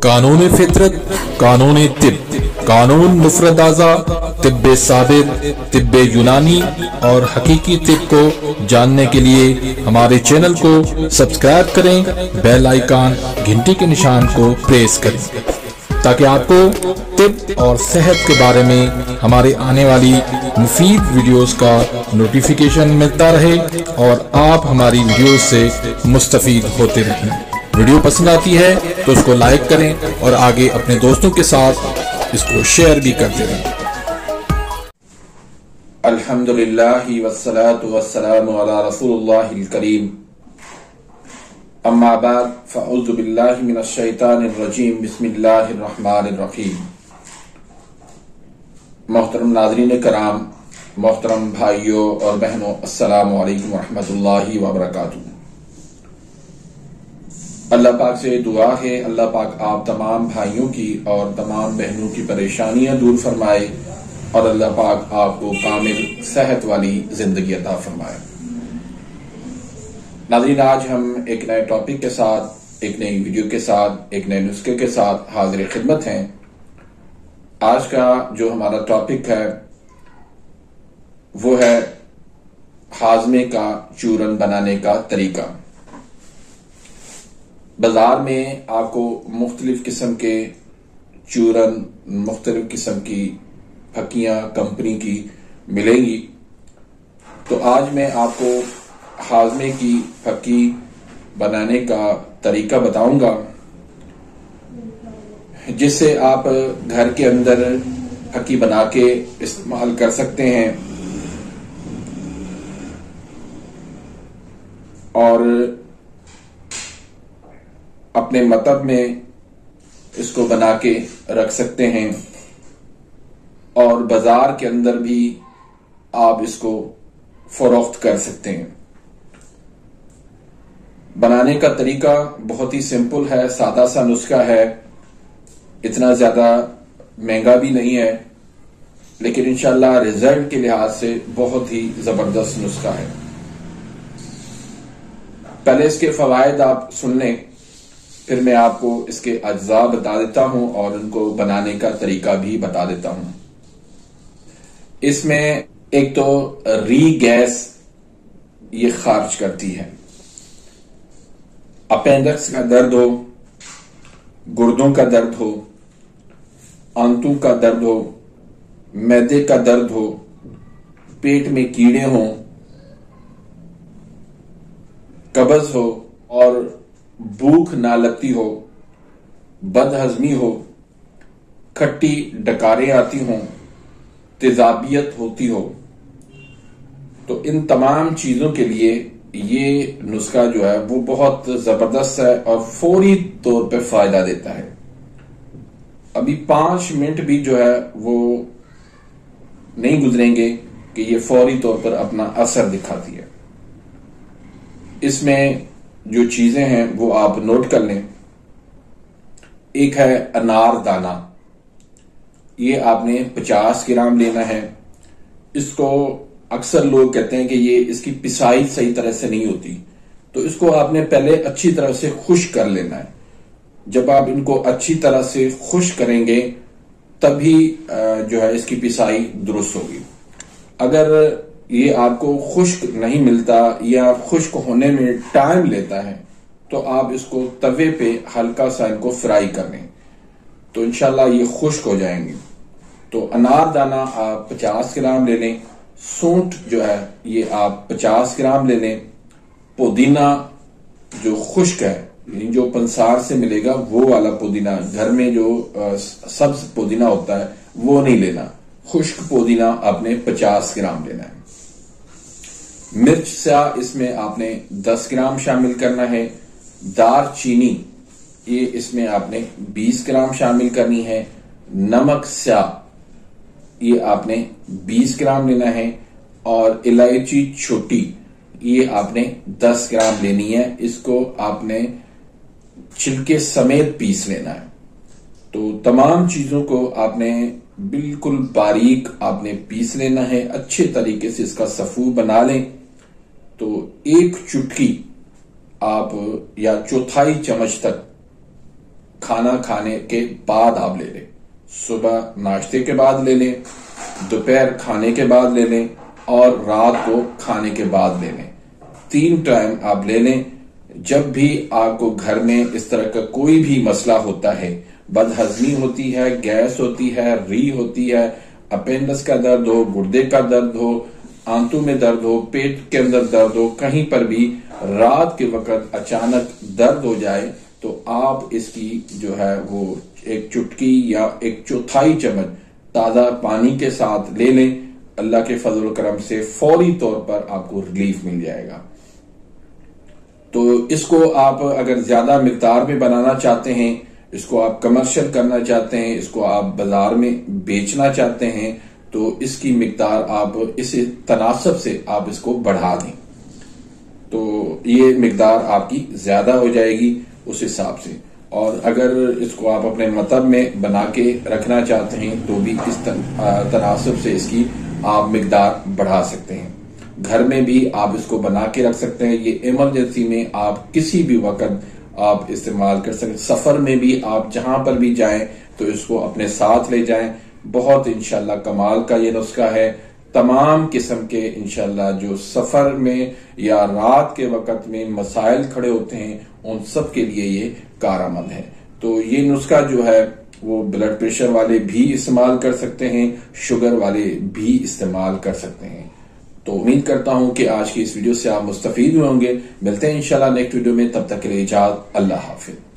कानून फितरत, कानून तिब, कानून मुफरद आज़ा, तिब्बे साबिर, तिब्बे यूनानी और हकीकी तिब को जानने के लिए हमारे चैनल को सब्सक्राइब करें, बेल आइकन घंटी के निशान को प्रेस करें ताकि आपको तिब और सेहत के बारे में हमारे आने वाली मुफीद वीडियोस का नोटिफिकेशन मिलता रहे और आप हमारी वीडियोस से मुस्तफीद होते रहें। वीडियो पसंद आती है तो उसको लाइक करें और आगे अपने दोस्तों के साथ इसको शेयर भी करते रहें। अल्हम्दुलिल्लाहि वस्सलातु वस्सलामु अला रसूलिल्लाहिल करीम। अम्मा बाद फ़अऊज़ु बिल्लाहि मिनश शैतानिर रजीम। बिस्मिल्लाहिर रहमानिर रहीम। मोहतरम नाज़रीन कराम, मोहतरम भाइयों और बहनों, अस्सलामु अलैकुम वरहमतुल्लाहि वबरकातुहू। अल्लाह पाक से दुआ है, अल्लाह पाक आप तमाम भाइयों की और तमाम बहनों की परेशानियां दूर फरमाए और अल्लाह पाक आपको कामिल सेहत वाली जिंदगी अता फरमाए। नाज़रीन, आज हम एक नए टॉपिक के साथ, एक नई वीडियो के साथ, एक नए नुस्खे के साथ हाजिर खिदमत हैं। आज का जो हमारा टॉपिक है वो है हाजमे का चूरन बनाने का तरीका। बाजार में आपको मुख्तलिफ किस्म के चूरन, मुख्तलिफ किस्म की फक्कियां कंपनी की मिलेंगी। तो आज मैं आपको हाजमे की फक्की बनाने का तरीका बताऊंगा जिससे आप घर के अंदर फक्की बना के इस्तेमाल कर सकते हैं और अपने मतब में इसको बना के रख सकते हैं और बाजार के अंदर भी आप इसको फरोख्त कर सकते हैं। बनाने का तरीका बहुत ही सिंपल है, सादा सा नुस्खा है, इतना ज्यादा महंगा भी नहीं है, लेकिन इंशाल्लाह रिजल्ट के लिहाज से बहुत ही जबरदस्त नुस्खा है। पहले इसके फवायद आप सुन लें, फिर मैं आपको इसके अज्जा बता देता हूं और उनको बनाने का तरीका भी बता देता हूं। इसमें एक तो री गैस ये खारिज करती है। अपेंडिक्स का दर्द हो, गुर्दों का दर्द हो, आंतों का दर्द हो, मैदे का दर्द हो, पेट में कीड़े हों, कब्ज हो और भूख ना लगती हो, बदहजमी हो, खट्टी डकारें आती हों, तेजाबियत होती हो, तो इन तमाम चीजों के लिए ये नुस्खा जो है वो बहुत जबरदस्त है और फौरी तौर पे फायदा देता है। अभी 5 मिनट भी जो है वो नहीं गुजरेंगे कि ये फौरी तौर पर अपना असर दिखाती है। इसमें जो चीजें हैं वो आप नोट कर लें। एक है अनार दाना, ये आपने 50 ग्राम लेना है। इसको अक्सर लोग कहते हैं कि ये इसकी पिसाई सही तरह से नहीं होती, तो इसको आपने पहले अच्छी तरह से खुश्क कर लेना है। जब आप इनको अच्छी तरह से खुश्क करेंगे तभी जो है इसकी पिसाई दुरुस्त होगी। अगर ये आपको खुश्क नहीं मिलता या खुश्क होने में टाइम लेता है तो आप इसको तवे पे हल्का सा इनको फ्राई कर लें तो इंशाल्लाह ये खुश्क हो जाएंगे। तो अनार दाना आप 50 ग्राम ले लें। सूंठ जो है ये आप 50 ग्राम ले लें। पुदीना जो खुश्क है, जो पंसार से मिलेगा वो वाला पुदीना, घर में जो सब्ज पुदीना होता है वो नहीं लेना, खुश्क पुदीना आपने 50 ग्राम लेना है। मिर्च सा इसमें आपने 10 ग्राम शामिल करना है। दार चीनी ये इसमें आपने 20 ग्राम शामिल करनी है। नमक सा ये आपने 20 ग्राम लेना है और इलायची छोटी ये आपने 10 ग्राम लेनी है। इसको आपने छिलके समेत पीस लेना है। तो तमाम चीजों को आपने बिल्कुल बारीक आपने पीस लेना है। अच्छे तरीके से इसका सफू बना लें। तो एक चुटकी आप या चौथाई चम्मच तक खाना खाने के बाद आप ले लें। सुबह नाश्ते के बाद ले लें, दोपहर खाने के बाद ले लें और रात को खाने के बाद ले लें। 3 टाइम आप ले लें। जब भी आपको घर में इस तरह का कोई भी मसला होता है, बदहजमी होती है, गैस होती है, री होती है, अपेंडिक्स का दर्द हो, गुर्दे का दर्द हो, आंतों में दर्द हो, पेट के अंदर दर्द हो, कहीं पर भी रात के वक्त अचानक दर्द हो जाए, तो आप इसकी जो है वो एक चुटकी या एक चौथाई चम्मच ताजा पानी के साथ ले लें। अल्लाह के फजल करम से फौरी तौर पर आपको रिलीफ मिल जाएगा। तो इसको आप अगर ज्यादा मिकदार में बनाना चाहते हैं, इसको आप कमर्शियल करना चाहते हैं, इसको आप बाजार में बेचना चाहते हैं, तो इसकी मिकदार आप इस तनासब से आप इसको बढ़ा दें, तो ये मिकदार आपकी ज्यादा हो जाएगी उस हिसाब से। और अगर इसको आप अपने मतब में बना के रखना चाहते हैं तो भी इस तनासब से इसकी आप मिकदार बढ़ा सकते हैं। घर में भी आप इसको बना के रख सकते हैं। ये इमरजेंसी में आप किसी भी वक्त आप इस्तेमाल कर सकते हैं। सफर में भी आप जहां पर भी जाएं तो इसको अपने साथ ले जाएं। बहुत इंशाल्लाह कमाल का ये नुस्खा है। तमाम किस्म के इंशाल्लाह जो सफर में या रात के वक्त में मसाइल खड़े होते हैं उन सब के लिए ये कारआमद है। तो ये नुस्खा जो है वो ब्लड प्रेशर वाले भी इस्तेमाल कर सकते हैं, शुगर वाले भी इस्तेमाल कर सकते हैं। तो उम्मीद करता हूं कि आज की इस वीडियो से आप मुस्तफीद हुए होंगे। मिलते हैं इंशाल्लाह नेक्स्ट वीडियो में, तब तक के लिए इजाजत, अल्लाह हाफिज।